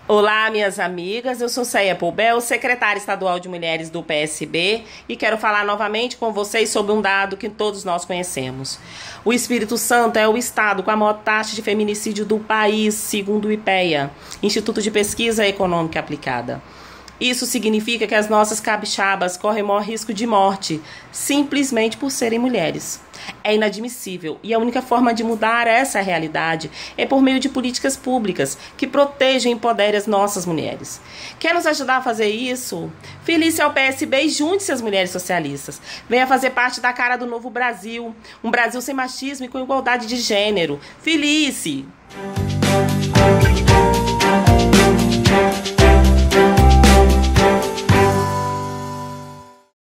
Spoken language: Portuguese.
Olá, minhas amigas, eu sou Céia Poubel, secretária estadual de Mulheres do PSB, e quero falar novamente com vocês sobre um dado que todos nós conhecemos. O Espírito Santo é o estado com a maior taxa de feminicídio do país, segundo o IPEA, Instituto de Pesquisa Econômica Aplicada. Isso significa que as nossas capixabas correm maior risco de morte, simplesmente por serem mulheres. É inadmissível e a única forma de mudar essa realidade é por meio de políticas públicas que protejam e empoderem as nossas mulheres. Quer nos ajudar a fazer isso? Filie-se ao PSB e junte-se às mulheres socialistas. Venha fazer parte da cara do novo Brasil, um Brasil sem machismo e com igualdade de gênero. Filie-se!